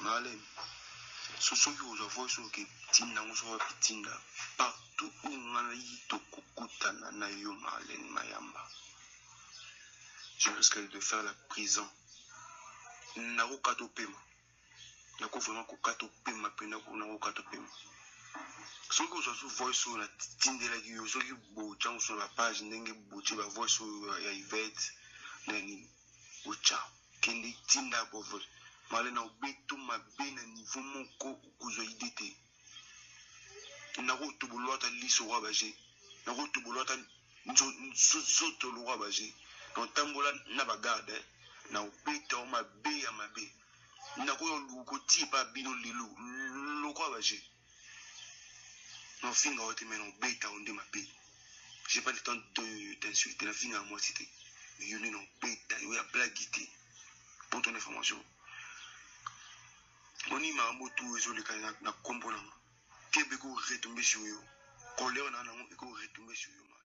Malen. Soki ozwa voice oke tinda ngoso pitinda partout où ngana yito kokutana na yo Malen Mayamba. Je risque de faire la prison. Nako kato pema. Nako vraiment ko kato pema pena ko nako kato pema. Soki ozwa voice na tindela yo soki bo chango sur la page ndenge boche ba voice ya Yvette nani ocha kende tinda bovol. Malen na obeto mabe na niveau moko kuzwa idete. Nako tubulota liso wa baje. Nako tubulota nzoto lo wa baje. Na tambola na bagarde na obeta o mabe ya mabe. Nako yo luko tipa bino lilo lo kwa baje. Na finga wote mais na obeta onde mabe. J'ai pas le temps de t'insulter na finga moi c'était. Yo ne no beta yo ya blaguité. Pour ton information. Oni mambo tu ezoleka na kombo nanga. Kebe ko retomber sur yo. Koleo na nango ko retomber sur yo.